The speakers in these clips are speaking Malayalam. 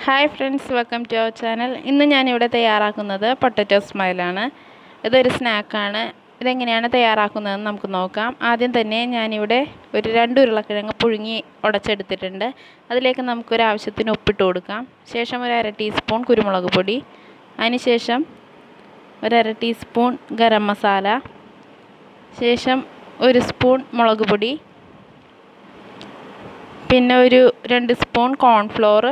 Hi friends, welcome to our channel. ഇന്ന് ഞാനിവിടെ തയ്യാറാക്കുന്നത് പൊട്ടറ്റോ സ്മൈലാണ്. ഇതൊരു സ്നാക്കാണ്. ഇതെങ്ങനെയാണ് തയ്യാറാക്കുന്നതെന്ന് നമുക്ക് നോക്കാം. ആദ്യം തന്നെ ഞാനിവിടെ ഒരു 2 ഉരുളക്കിഴങ്ങ് പുഴുങ്ങി ഉടച്ചെടുത്തിട്ടുണ്ട്. അതിലേക്ക് നമുക്കൊരാവശ്യത്തിന് ഉപ്പിട്ട് കൊടുക്കാം. ശേഷം ഒരു 1/2 ടീസ്പൂൺ കുരുമുളക് പൊടി, അതിനുശേഷം ഒരു 1/2 ടീസ്പൂൺ ഗരം മസാല, ശേഷം 1 സ്പൂൺ മുളക് പൊടി, പിന്നെ ഒരു 2 സ്പൂൺ കോൺഫ്ലോർ,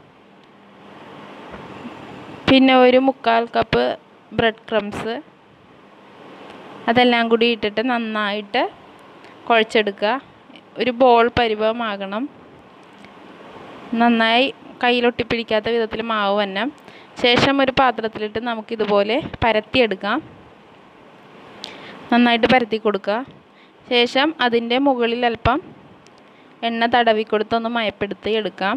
പിന്നെ ഒരു 1/4 കപ്പ് ബ്രെഡ് ക്രംസ്. അതെല്ലാം കൂടി ഇട്ടിട്ട് നന്നായിട്ട് കുഴച്ചെടുക്കുക. ഒരു ബോൾ പരുവമാകണം. നന്നായി കയ്യിലൊട്ടിപ്പിടിക്കാത്ത വിധത്തിൽ മാവ് വരണം. ശേഷം ഒരു പാത്രത്തിലിട്ട് നമുക്കിതുപോലെ പരത്തിയെടുക്കാം. നന്നായിട്ട് പരത്തി കൊടുക്കുക. ശേഷം അതിൻ്റെ മുകളിൽ അല്പം എണ്ണ തടവി കൊടുത്തൊന്ന് മയപ്പെടുത്തി എടുക്കാം.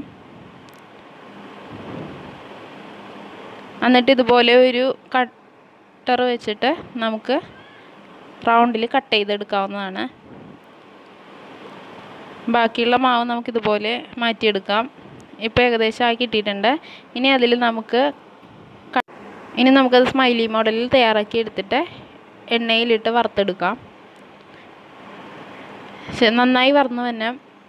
എന്നിട്ട് ഇതുപോലെ ഒരു കട്ടർ വെച്ചിട്ട് നമുക്ക് റൗണ്ടിൽ കട്ട് ചെയ്തെടുക്കാവുന്നതാണ്. ബാക്കിയുള്ള മാവ് നമുക്കിതുപോലെ മാറ്റിയെടുക്കാം. ഇപ്പോൾ ഏകദേശം ആയി കിട്ടിയിട്ടുണ്ട്. ഇനി നമുക്കത് സ്മൈലി മോഡലിൽ തയ്യാറാക്കി എടുത്തിട്ട് എണ്ണയിലിട്ട് വറുത്തെടുക്കാം. നന്നായി വറന്ന് തന്നെ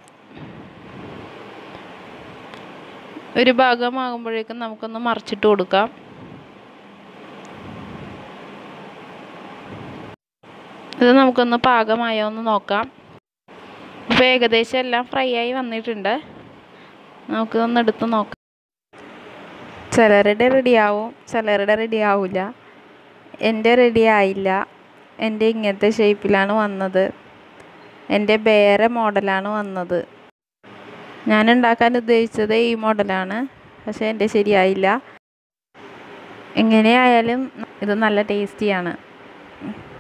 ഒരു ഭാഗമാകുമ്പോഴേക്കും നമുക്കൊന്ന് മറിച്ചിട്ട് കൊടുക്കാം. ഇത് നമുക്കൊന്ന് പാകമായോ എന്ന് നോക്കാം. ഇപ്പോൾ ഏകദേശം എല്ലാം ഫ്രൈ ആയി വന്നിട്ടുണ്ട്. നമുക്കിതൊന്ന് എടുത്ത് നോക്കാം. ചിലരുടെ റെഡിയാവും, ചിലരുടെ റെഡി ആവില്ല. എൻ്റെ റെഡി ആയില്ല. എൻ്റെ ഇങ്ങനത്തെ ഷേപ്പിലാണ് വന്നത്. എൻ്റെ വേറെ മോഡലാണ് വന്നത്. ഞാൻ ഉണ്ടാക്കാൻ ഉദ്ദേശിച്ചത് ഈ മോഡലാണ്, പക്ഷേ എൻ്റെ ശരിയായില്ല. എങ്ങനെയായാലും ഇത് നല്ല ടേസ്റ്റിയാണ്.